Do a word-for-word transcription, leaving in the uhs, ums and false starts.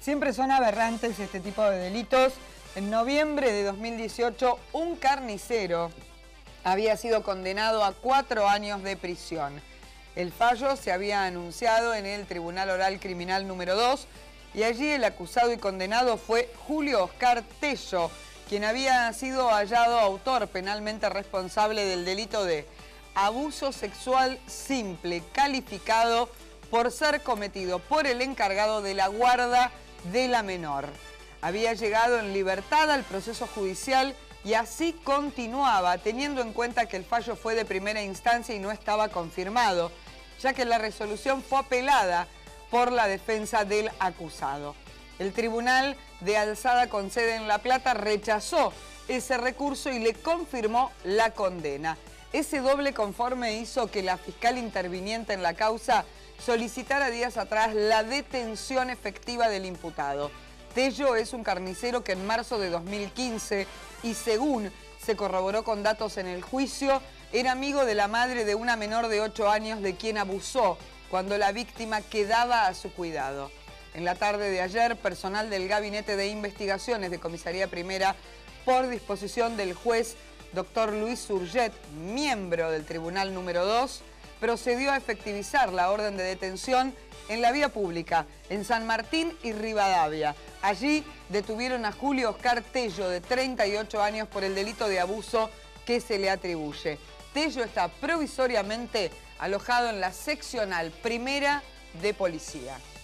Siempre son aberrantes este tipo de delitos. En noviembre de dos mil dieciocho, un carnicero había sido condenado a cuatro años de prisión. El fallo se había anunciado en el Tribunal Oral Criminal número dos y allí el acusado y condenado fue Julio Oscar Tello, quien había sido hallado autor penalmente responsable del delito de abuso sexual simple, calificado por ser cometido por el encargado de la guarda de la menor. Había llegado en libertad al proceso judicial y así continuaba, teniendo en cuenta que el fallo fue de primera instancia y no estaba confirmado, ya que la resolución fue apelada por la defensa del acusado. El Tribunal de Alzada con sede en La Plata rechazó ese recurso y le confirmó la condena. Ese doble conforme hizo que la fiscal interviniente en la causa solicitara días atrás la detención efectiva del imputado. Tello es un carnicero que en marzo de dos mil quince, y según se corroboró con datos en el juicio, era amigo de la madre de una menor de ocho años de quien abusó cuando la víctima quedaba a su cuidado. En la tarde de ayer, personal del Gabinete de Investigaciones de Comisaría Primera, por disposición del juez doctor Luis Surget, miembro del Tribunal número dos, procedió a efectivizar la orden de detención en la vía pública, en San Martín y Rivadavia. Allí detuvieron a Julio Oscar Tello, de treinta y ocho años, por el delito de abuso que se le atribuye. Tello está provisoriamente alojado en la seccional primera de policía.